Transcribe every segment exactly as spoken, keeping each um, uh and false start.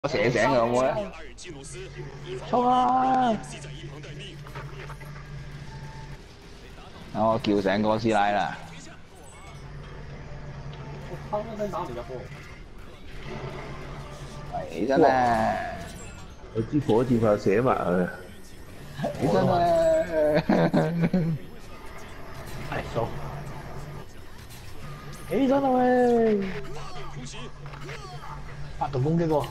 我射醒佢有冇咧？ 衝啊！ 等我叫醒哥斯拉啦！ 我砰一聲打唔入喎。 喂，起身啦！ 我支火箭炮射埋佢。 起身啦！ 係數。起身啦喂！發動攻擊喎！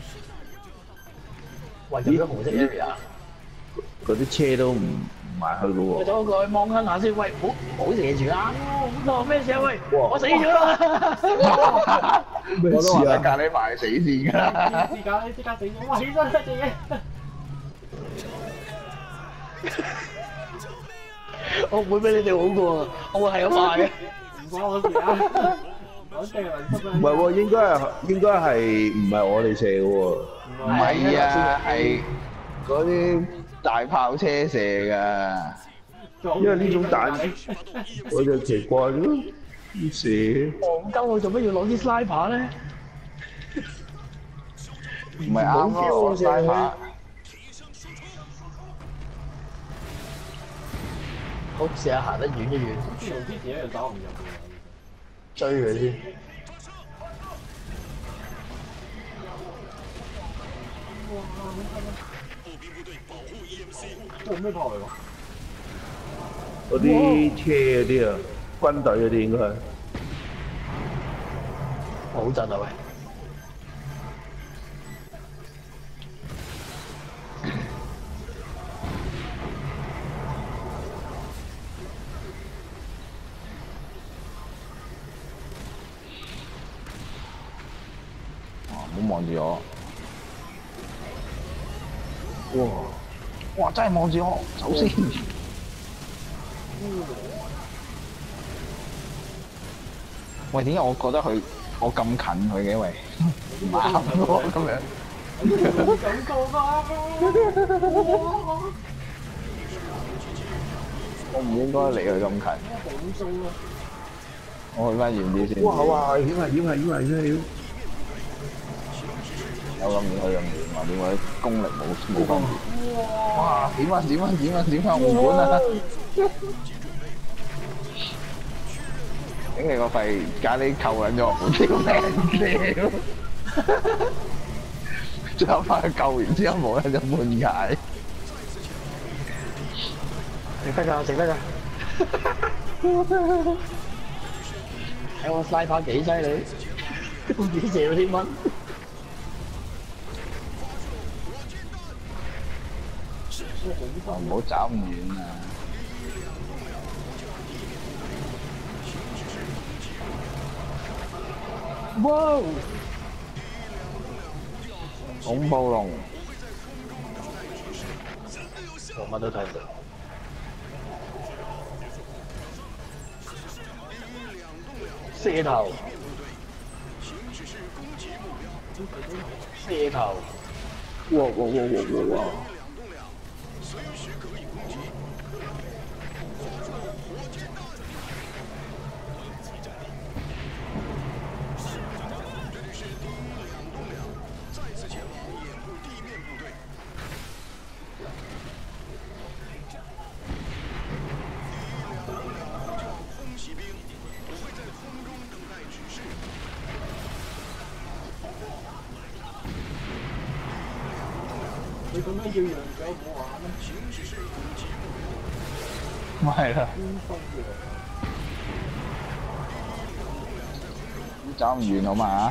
喂，入咗紅色 area。 嗰啲車都唔唔埋去嘅喎。 我走過去望下先，喂，唔好唔好射住啊！我咩事啊？喂，我死咗啦！ 我都話喺隔離埋死線㗎啦。 之間之間死咗，哇！起身啦，隻嘢。 我唔會比你哋好過啊！我會係咁賣嘅。 唔關我事啊！我一定係雲濕啦。 唔係喎，應該係應該係唔係我哋射嘅喎？ 唔係啊，係嗰啲大炮車射㗎。 因為呢種彈，我就奇怪咯，要射。 戇鳩，我做咩要攞啲 sniper 咧？ 唔係啱咯，sniper。 好，試下行得遠一遠。 啲龍之前一樣打唔入嘅。 追佢先。 哇！咩炮嚟㗎？ 嗰啲車嗰啲啊，軍隊嗰啲應該係。 好震啊喂！ 唔好望住我！哇！哇！真係望住我，走先！喂，點解我覺得佢我咁近佢嘅？喂，唔啱喎咁樣。 冇感覺啊！ 我唔應該離佢咁近。 好鬆啊！ 我去翻遠啲先。 哇！哇！危險危險危險危險！ 有咁遠去咁遠喎，點解功力冇冇分別？哇！點啊點啊點啊點啊！紅館啊！頂你個肺！咖喱扣撚咗我條命屌！最後翻去救完之後冇咧就半解。 食得㗎，食得㗎。睇我 sniper 幾犀利，都唔止射咗啲蚊。 唔好走咁遠啊！ 哇！ 恐怖龍， 我乜都睇唔到。射頭，射頭， 哇哇哇哇哇哇！ 你咁樣叫羊仔唔好玩咩？ 咪係啦，走唔遠好嘛？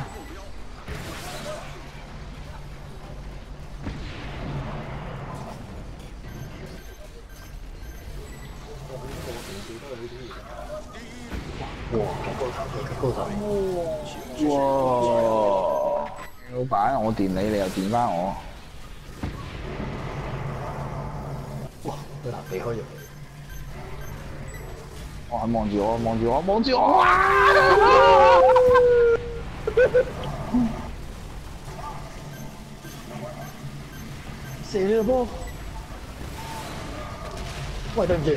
哇！高手，高手！ 哇！老闆，我電你，你又電翻我。 哇！佢難避開咗。 哇！望住我，望住我，望住我！ 射你個波！喂，對唔住。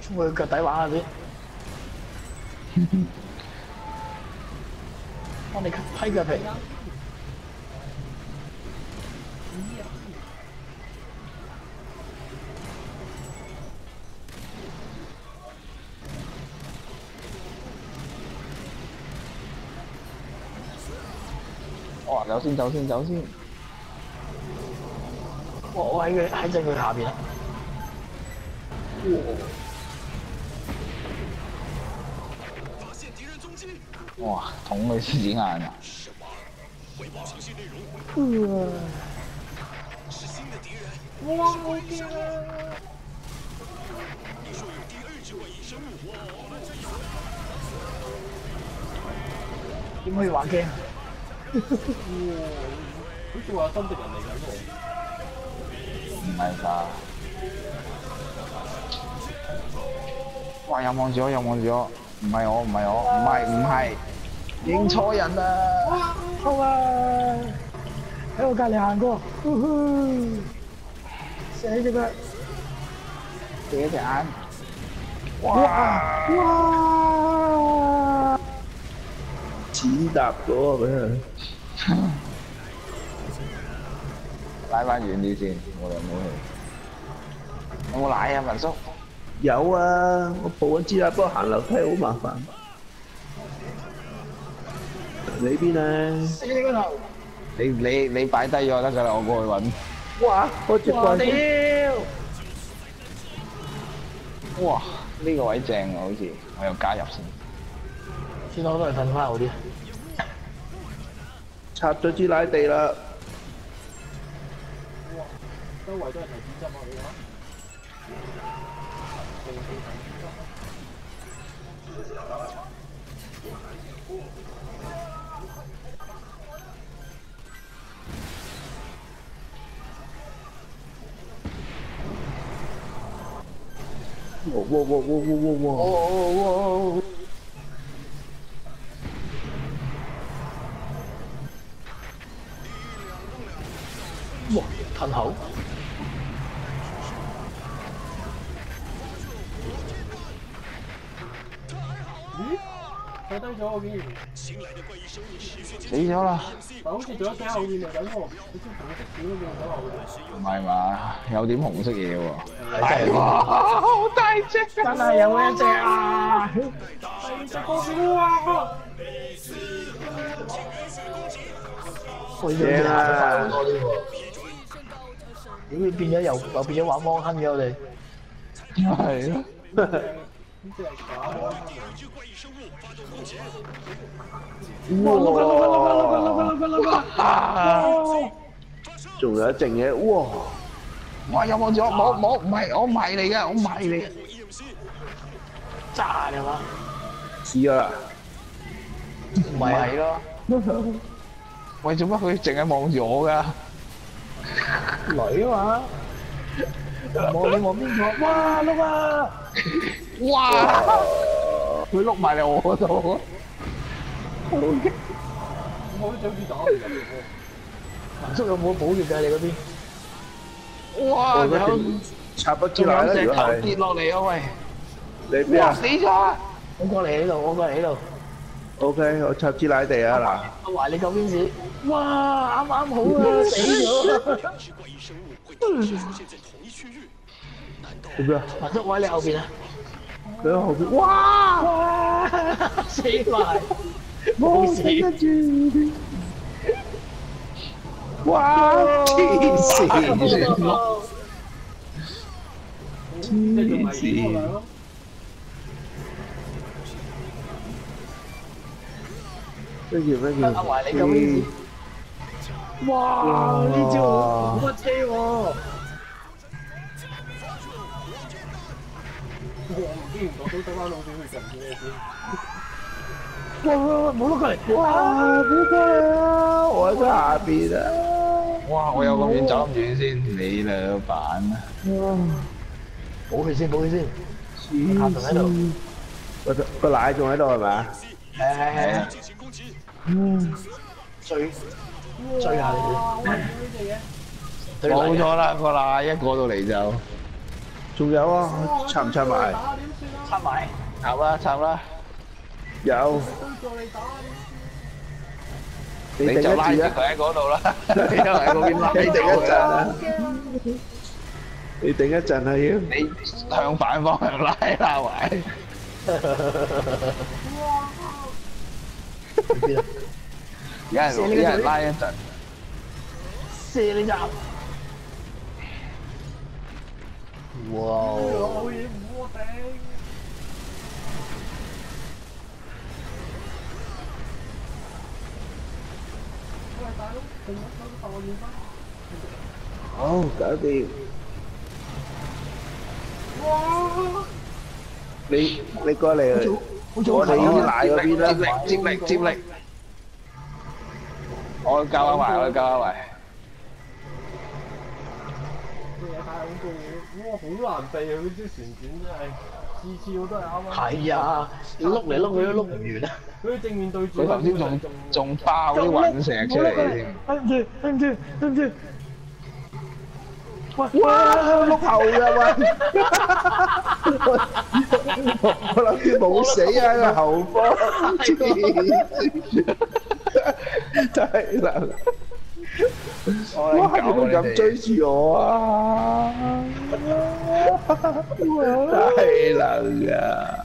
我腳底玩下先。幫你批腳皮。 哇！走先，走先，走先。 我我喺佢喺正佢下邊啦。 哇！捅佢獅子眼啊！ 哇！好驚啊！ 點可以玩 game？ 好似話新敵人嚟緊喎。 唔係㗎。哇！有望住我，有望住我，唔係我，唔係我，唔係唔係，認錯人啦！ 好啊！喺我隔離行過，死隻腳， 射一隻眼。 哇！哇！ 錢搭咗啊！俾佢。 拉翻遠啲先，我哋冇去。有冇奶啊，文叔？ 有啊，我抱緊支啦，不過行樓梯好麻煩。你邊啊？ 死你個頭！ 你你你擺低咗得㗎啦，我過去揾。 哇！我隻哇怪屌！ 哇！呢個位正啊，好似我又加入先。 先我都係瞓翻好啲。 插咗支奶地啦。 哇！周圍都係提子汁啊！你話？ 哇哇哇哇哇哇！ 哦哦哇！吞口。 咦？睇低咗我竟然。 死咗啦！ 但好似仲有隻後面嚟緊喎，好似紅色點咁樣走後面。 唔係嘛？有點紅色嘢喎。 係哇！好大隻，真係有一隻啊！ 第隻公主啊！ 佢哋行得快好多啲喎。點會變咗又又變咗玩魔坑嘅我哋？ 係咯。 呢隻係假嘅。 哇！碌啦碌啦碌啦碌啦碌啦碌啦碌啦！ 仲有一剩嘢，哇！ 哇！有望住我，冇冇，唔係我唔係嚟嘅，我唔係嚟嘅。 炸你嘛？ 試咗啦。 唔係咯。喂，做乜佢淨係望住我㗎？ 女啊嘛！望你望邊個？哇！碌啊！ 哇！佢碌埋嚟我度，好驚！ 我都想知打唔入喎。 文叔有冇保育㗎？你嗰邊？ 哇！有插不支仲奶啦，如果有隻頭跌係。 落嚟啊！喂！ 你邊啊哇！死咗啊！ 我過嚟呢度，我過嚟呢度。 ？O K，我插支奶地啊嗱。 阿華，你救邊時？哇！啱啱好啊，死咗！ 做咩啊？ 文叔，我喺你後邊啊！ 佢喺後邊。哇！ 哇！死埋！冇事。 哇！黐線！黐線！咩叫咩叫？ 阿華，你救邊時？哇！呢招好屈車喎！ 我唔知唔講都得翻老鼠去神嘅先。 哇！冇碌過嚟！哇！ 冇過嚟啊！我喺佢下邊啊！ 哇！我有咁遠走咁遠先，你老闆啊！ 補佢先，補佢先。 黐仲喺度。 個個奶仲喺度係咪啊？ 係係係。嗯。追追下你哋。 冇錯啦，個奶一過到嚟就。 仲有啊，插唔插埋？ 打點算？ 插埋。 插啦插啦， 有，你你就拉住佢喺嗰度啦，你又喺嗰邊拉， 你定一陣啊！你定一陣啊要。 你向反方向拉啦喂。有人有人拉一陣。 射你集。哇！ 好嘢，我頂！喂，大佬，仲有手大練翻。 好，搞掂。 哇！ 你你過嚟啊！我哋要奶嗰邊啦， 接力接力。我教下埋，我教下埋。 咩嘢太恐怖喎！哇，好難避啊！佢啲旋轉真係，次次我都係啱啱。 係啊，碌嚟碌去都碌唔完啊！ 佢正面對住。 佢頭先仲仲爆啲隕石出嚟添。 對唔住，對唔住，對唔住。 哇！碌後㗎喂！我諗住冇死啊個後方，太難啦！哇！點解咁追住我啊？太難啦！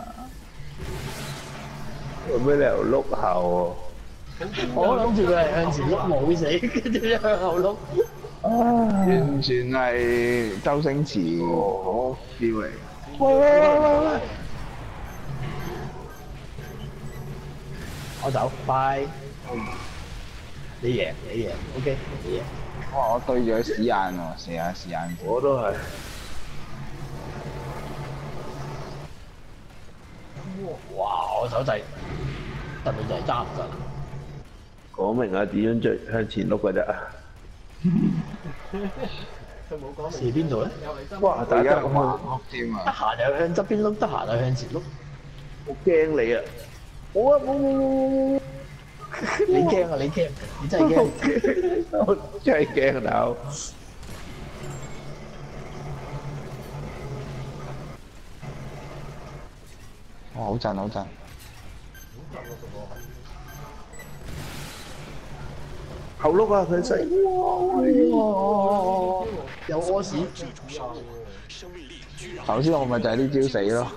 有咩理由碌後啊？我諗住佢係向前碌冇死，跟住向後碌。 完全係周星馳嗰 feel 嚟。 喂喂喂喂喂！我走，拜。你贏，你贏 ，OK， 你贏。 哇！我對住佢屎眼喎，射下屎眼。 我都係。 哇！我手掣，特別就係揸唔得。 講明啊，點樣最向前碌㗎啫？ 佢冇講射邊度咧？ 哇！大家咁橫碌添得啊！ 閒就向側邊碌，得閒就向前碌。 好驚你啊！冇啊冇冇冇冇！ 你驚啊！你驚，你真係驚。 我真係驚大佬。 哇！好震好震。 後碌啊！佢死！ 哇！有屙屎。 頭先我咪就係呢招死咯。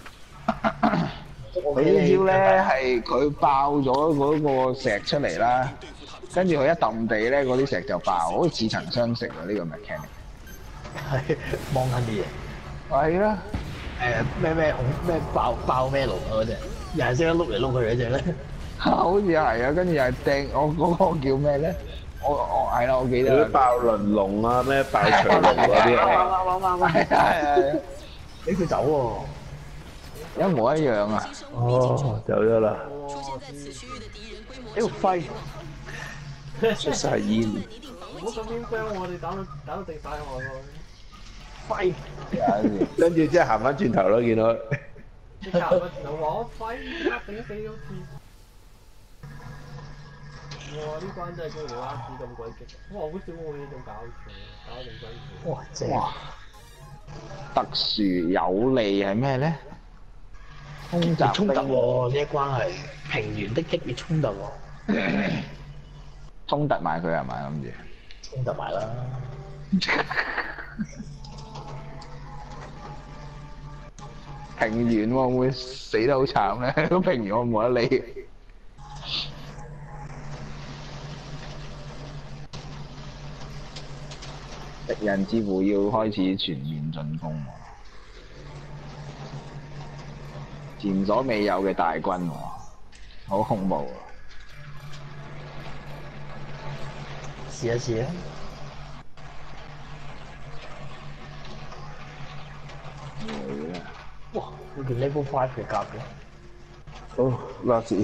佢呢招咧係佢爆咗嗰個石出嚟啦，跟住佢一揼地咧，嗰啲石就爆，好似似曾相識喎呢個 mechanic。 係望緊啲嘢。 係啦。 誒咩咩恐咩爆爆咩龍啊嗰隻，又係識得碌嚟碌去嗰隻咧。 好似係啊，跟住又係掟我嗰個叫咩咧？我我係啦，我記得。 嗰啲爆輪龍啊，咩爆長龍嗰啲啊。 啱啱啱啱。係係係。俾佢走喎。 一模一樣啊！ 哦，走咗啦。 屌廢！ 出晒煙。 唔好咁邊聲，我哋打到打到地晒汗喎。 廢！ 跟住即係行翻轉頭咯，見到。 你行翻轉頭話我廢，死死咗次。哇！呢關真係高條拉屎咁鬼激，哇！好少我呢種搞錯，搞到咁辛苦。 哇！正。 哇！特殊有利係咩咧？衝突衝突喎，呢一關係平原的激烈衝突喎。 衝突埋佢係咪諗住？ 衝突埋啦。 平原喎會死得好慘咧，咁平原我冇得理。敵人似乎要開始全面進攻喎，前所未有嘅大軍喎，好恐怖喎！ 試一試啊！哇！佢件 level five 嘅甲嘅。 好，拉屎。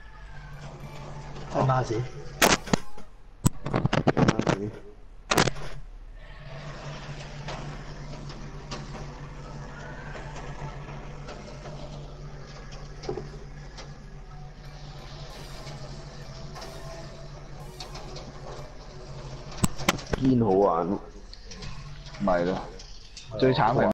係拉屎。 拉屎。堅好玩， 咪咯，最慘係。